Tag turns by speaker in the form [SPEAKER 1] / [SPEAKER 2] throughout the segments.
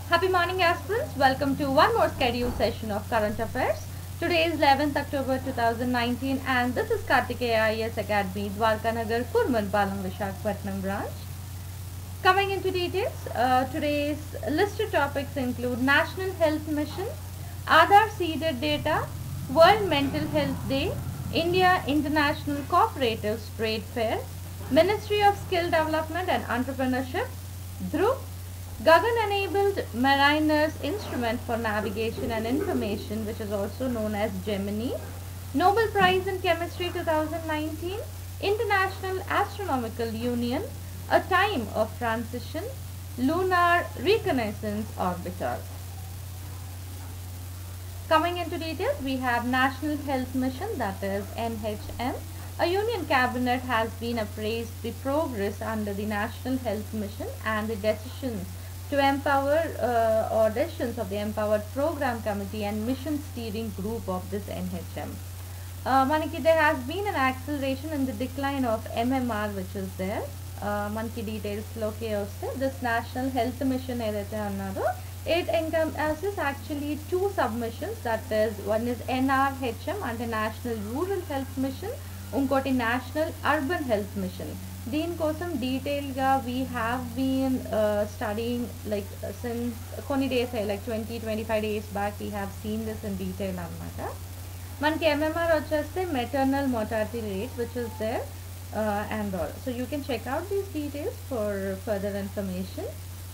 [SPEAKER 1] Happy morning aspirants, welcome to one more scheduled session of Current Affairs. Today is 11th October 2019 and this is Kartikeya IAS Academy, Dwarkanagar, Kurmanpalam, Visakhapatnam branch. Coming into details, today's listed topics include National Health Mission, Aadhaar seeded data, World Mental Health Day, India International Cooperatives Trade Fair, Ministry of Skill Development and Entrepreneurship, Dhruv, Gagan-enabled Mariner's Instrument for Navigation and Information, which is also known as Gemini, Nobel Prize in Chemistry 2019, International Astronomical Union, A Time of Transition, Lunar Reconnaissance Orbiter. Coming into details, we have National Health Mission, that is NHM. A Union Cabinet has been appraised the progress under the National Health Mission and the decisions to empower decisions of the Empowered Program Committee and Mission Steering Group of this NHM. Manaki, there has been an acceleration in the decline of MMR, which is there. Manaki details loke vaste this National Health Mission edaithe annaro, it encompasses actually two submissions, that is one is NRHM and National Rural Health Mission, unkoti National Urban Health Mission. దీనికోసం డీటెయిల్గా we have been studying like since కొన్ని days like 20-25 days back we have seen this in detail అనమాట. మనకి MMR వచ్చేస్తే maternal mortality rate which is there and all. So you can check out these details for further information.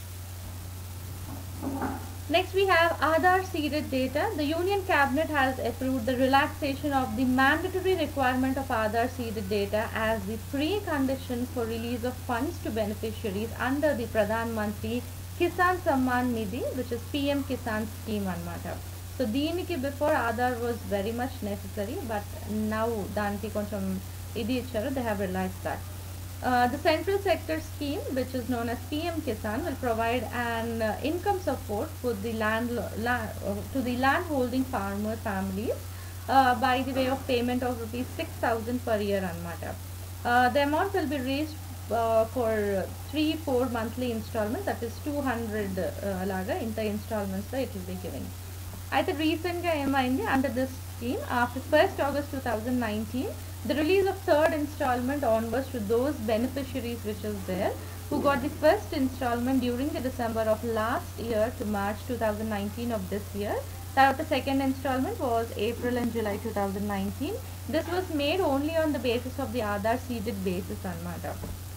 [SPEAKER 1] Next we have Aadhaar seeded data. The Union Cabinet has approved the relaxation of the mandatory requirement of Aadhaar seeded data as the precondition for release of funds to beneficiaries under the Pradhan Mantri Kisan Samman Nidhi, which is PM Kisan scheme anamata. So deeniki before Aadhaar was very much necessary, but now daniki koncham idi icharu, they have realized that. The central sector scheme, which is known as PM Kisan, will provide an income support for the to the landholding farmer families by the way of payment of rupees 6,000 per year anamata. The amount will be raised for 3-4 monthly installments, that is 200 laga inter installments it will be giving. అయితే రీసెంట్గా ఏమైంది under this scheme after 1st August 2019 the release of third installment onwards to those beneficiaries which is there who got the first installment during the December of last year to March 2019 of this year. The second installment was April and July 2019. This was made only on the basis of the Aadhaar seeded basis anamata.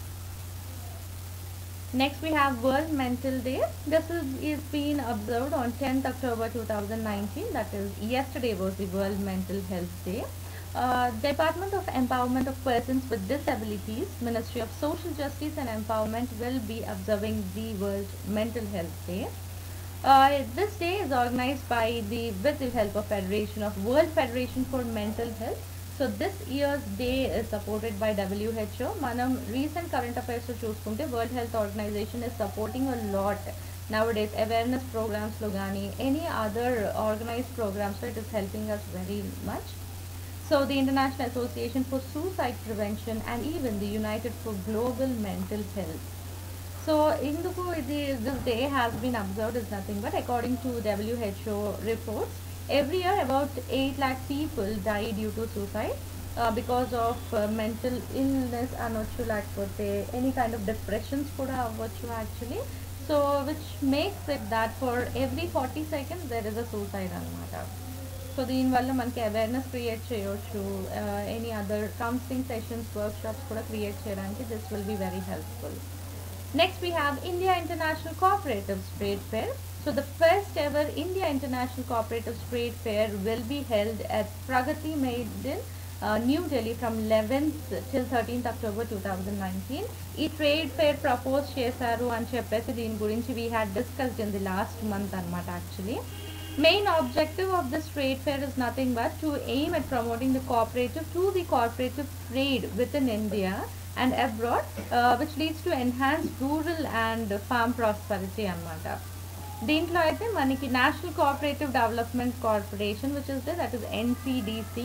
[SPEAKER 1] Next we have World Mental Day. This is being observed on 10th October 2019, that is yesterday was the World Mental Health Day. Department of Empowerment of Persons with Disabilities, Ministry of Social Justice and Empowerment will be observing the World Mental Health Day. This day is organized by with the help of Federation of World Federation for Mental Health. So this year's day is supported by WHO. Manam recent current affairs lo chusukunte World Health Organization is supporting a lot nowadays awareness programs lo gaani any other organized programs, so it is helping us very much. So the International Association for Suicide Prevention and even the United for Global Mental Health. So induku this day has been observed is nothing but according to WHO reports, every year about 8 lakh people die due to suicide because of mental illness anochu lakapothe any kind of depressions kuda avvachu actually. So which makes it that for every 40 seconds there is a suicide anamata. So దీనివల్ల మనకి awareness create చేయొచ్చు, any other counselling sessions workshops కూడా create చేయడానికి this will be very helpful. Next we have India international cooperatives trade fair. So the first ever India International Cooperatives Trade Fair will be held at Pragati Maidan, New Delhi from 11th till 13th October 2019. ఈ trade fair propose చేశారు అని చెప్పేసి దీని గురించి we had discussed in the last month అనమాట actually. Main objective of this trade fair is nothing but to aim at promoting the cooperative trade within India and abroad, which leads to enhanced rural and farm prosperity anamata. దీంట్లో అయితే మనకి national cooperative development corporation which is there, that is NCDC.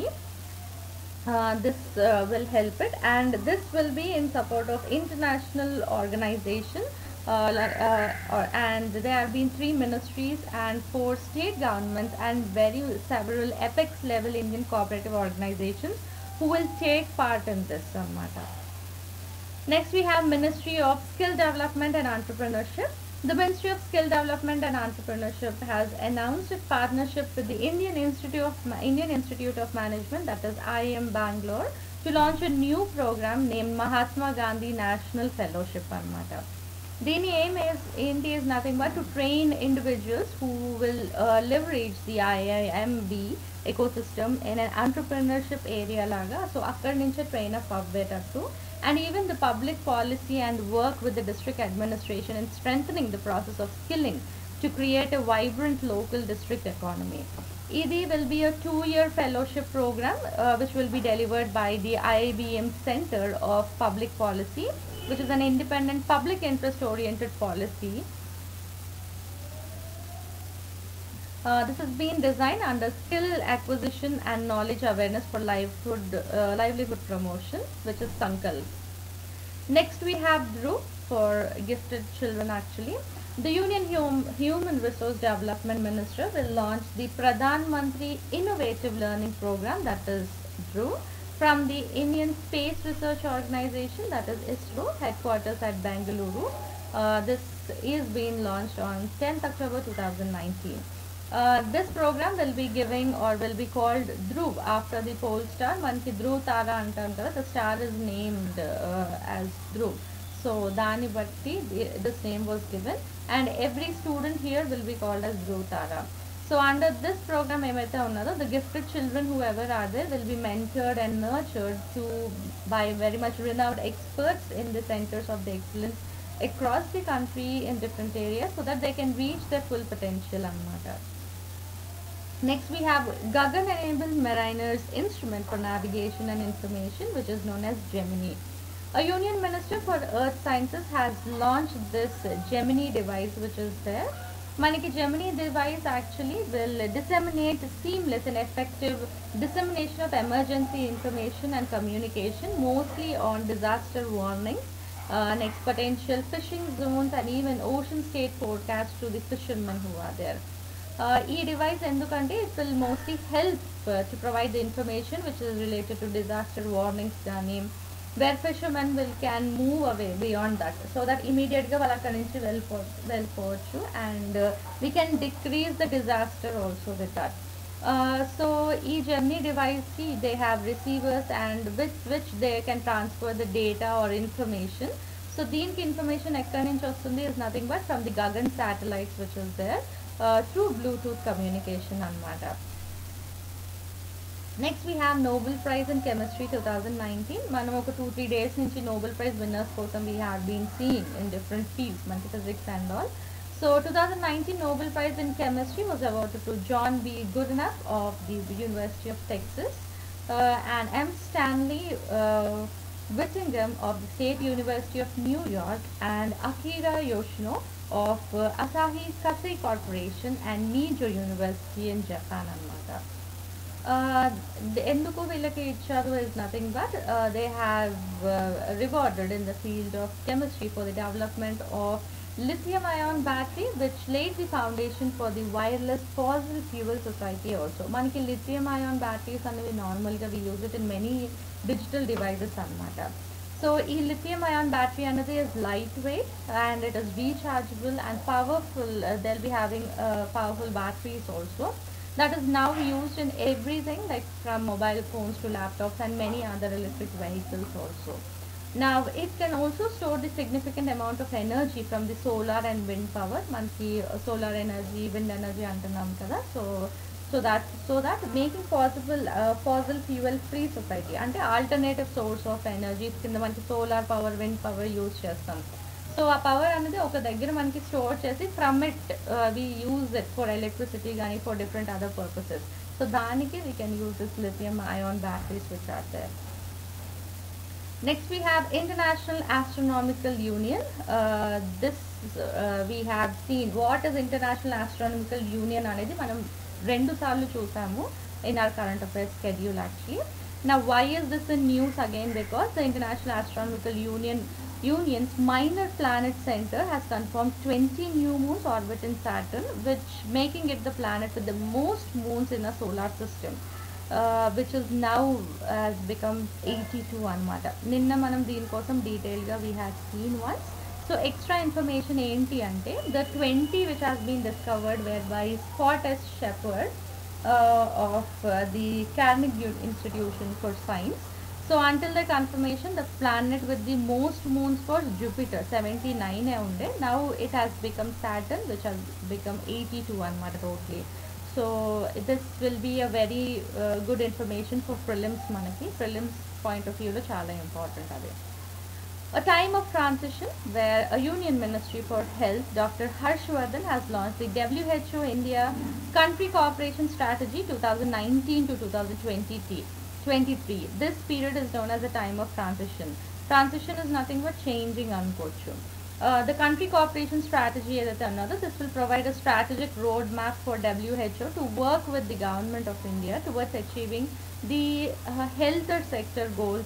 [SPEAKER 1] This will help it, and this will be in support of international organization and there have been 3 ministries and 4 state governments and several apex level Indian cooperative organizations who will take part in this Sammata. Next, we have Ministry of Skill Development and Entrepreneurship. The Ministry of Skill Development and Entrepreneurship has announced its partnership with the Indian Institute of Management, that is IIM Bangalore, to launch a new program named Mahatma Gandhi National Fellowship Anamata. Dini aim is nothing but to train individuals who will leverage the IIMB ecosystem in an entrepreneurship area laga. So akkadi nunche train up avvetattu, and even the public policy and work with the district administration in strengthening the process of skilling to create a vibrant local district economy. ED will be a 2-year fellowship program which will be delivered by the IIBM Center of Public Policy, which is an independent public interest oriented policy. This has been designed under skill acquisition and knowledge awareness for livelihood promotion, which is Sankalp. Next we have Dhruv for gifted children actually. The Union Human Resource Development Minister will launch the Pradhan Mantri Innovative Learning Program, that is Dhruv, from the Indian Space Research Organization, that is ISRO, headquarters at Bengaluru. This is being launched on 10th October 2019. This program will be called Dhruv after the pole star. Manki Dhruv Tara antam kada, the star is named as Dhruv. So Dani Bhatti, this name was given, and every student here will be called as Dhruv Tara. So under this program, the gifted children, whoever are there, will be mentored and nurtured by very much renowned experts in the centers of the excellence across the country in different areas, so that they can reach their full potential. Next we have Gagan-enabled Mariner's instrument for navigation and information, which is known as Gemini. A Union Minister for Earth Sciences has launched this Gemini device, which is there. Maniki Gemini device actually will disseminate seamless and effective dissemination of emergency information and communication, mostly on disaster warnings, next potential fishing zones, and even ocean state forecasts to the fishermen who are there. E-device endukante it will mostly help to provide the information which is related to disaster warnings, where fishermen can move away beyond that, so that immediately and we can decrease the disaster also with that. So each Gemini device, they have receivers and with which they can transfer the data or information. So the information is nothing but from the Gagan satellites which is there through Bluetooth communication anamata. Next we have Nobel Prize in Chemistry 2019. Manam oka 2-3 days nunchi Nobel Prize winners kosam we have been seeing in different fields, physics and all. So 2019 Nobel Prize in Chemistry was awarded to John B. Goodenough of the University of Texas and M. Stanley Whittingham of the State University of New York and Akira Yoshino of Asahi Kasei Corporation and Nijo University in Japan anamata. Enduku villaki ichadu is nothing but they have rewarded in the field of chemistry for the development of lithium-ion battery, which laid the foundation for the wireless fossil fuel society also. Maniki lithium-ion batteries we normally we use it in many digital devices anamata. So lithium-ion battery is lightweight and it is rechargeable and powerful. They'll be having powerful batteries also. That is now used in everything, like from mobile phones to laptops and many other electric vehicles also. Now it can also store the significant amount of energy from the solar and wind power. Manki solar energy, wind energy antunnam kada. So that making possible fossil fuel free society ante alternative source of energy kinda manki solar power, wind power use chestam. So a power anadi oka daggara manki store chesi from it we use it for electricity gani for different other purposes. So daniki we can use this lithium ion batteries which are there. Next we have International Astronomical Union. We have seen what is International Astronomical Union anedi manam rendu saarlu chusamu in our current affairs schedule actually. Now why is this in news again? Because the International Astronomical Union Union's Minor Planet Center has confirmed 20 new moons orbiting Saturn, which making it the planet with the most moons in a solar system, which is now has become 82 anamata. Ninna manam deen kosam detail ga we had seen once. So extra information enti ante the 20 which has been discovered were by Scott S. Shepherd of the Carnegie Institution for Science. So until the confirmation, the planet with the most moons was Jupiter, 79 hai unde. Now it has become Saturn, which has become 82 anamata totally. So this will be a very good information for prelims manaki. Prelims point of view lo chala important ade. A time of transition where a Union Ministry for Health, Dr. Harshvardhan, has launched the WHO India Country Cooperation Strategy 2019 to 2023. This period is known as a time of transition. Transition is nothing but changing unkochu. The country cooperation strategy is another. This will provide a strategic roadmap for WHO to work with the government of India towards achieving the health sector goals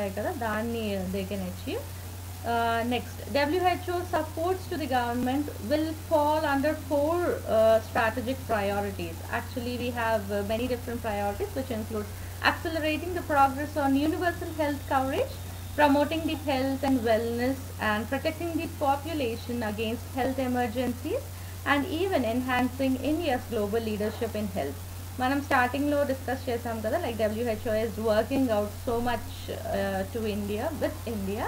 [SPEAKER 1] they can achieve. Next, WHO supports to the government will fall under 4 strategic priorities. Actually, we have many different priorities, which include accelerating the progress on universal health coverage, promoting the health and wellness, and protecting the population against health emergencies, and even enhancing India's global leadership in health. మనం స్టార్టింగ్లో discuss చేసాం కదా, like WHO is working out so much to India with India.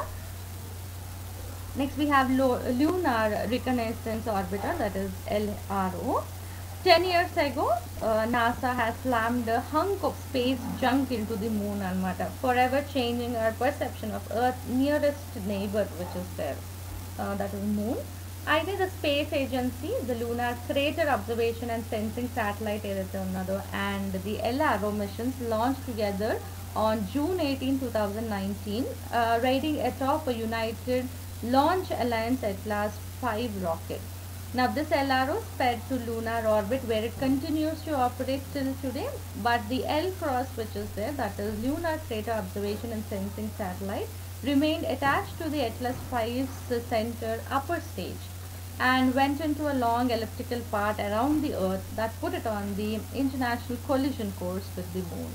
[SPEAKER 1] Next we have Lunar Reconnaissance Orbiter, that is LRO. 10 years ago, NASA has slammed a hunk of space junk into the moon anamata, forever changing our perception of Earth's nearest neighbor, which is there, that is moon. Either the space agency, the Lunar Crater Observation and Sensing Satellite and the LRO missions launched together on June 18, 2019, riding atop a United Launch Alliance Atlas 5 rocket. Now this LRO sped to lunar orbit where it continues to operate till today, but the L-Cross, which is there, that is Lunar Crater Observation and Sensing Satellite, remained attached to the Atlas 5's center upper stage and went into a long elliptical path around the Earth that put it on the international collision course with the moon.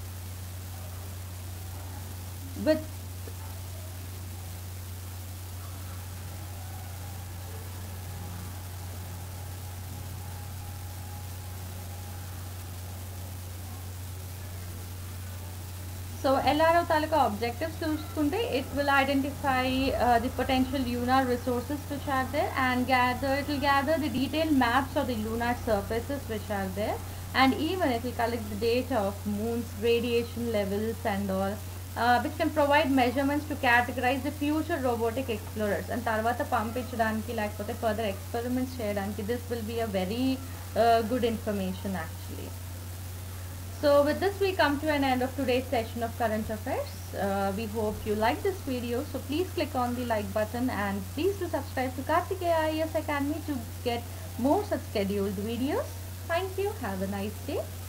[SPEAKER 1] With So LRO తాలూకా objectives చూసుకుంటే it will identify the potential lunar resources which are there and it will gather the detailed maps of the lunar surfaces which are there, and even it will collect the data of moon's radiation levels and all, which can provide measurements to categorize the future robotic explorers and తర్వాత పంపించడానికి లేకపోతే further experiments చేయడానికి. This will be a very good information actually. So with this we come to an end of today's session of current affairs. We hope you like this video, so please click on the like button and please do subscribe to Kartikeya IAS Academy to get more such scheduled videos. Thank you. Have a nice day.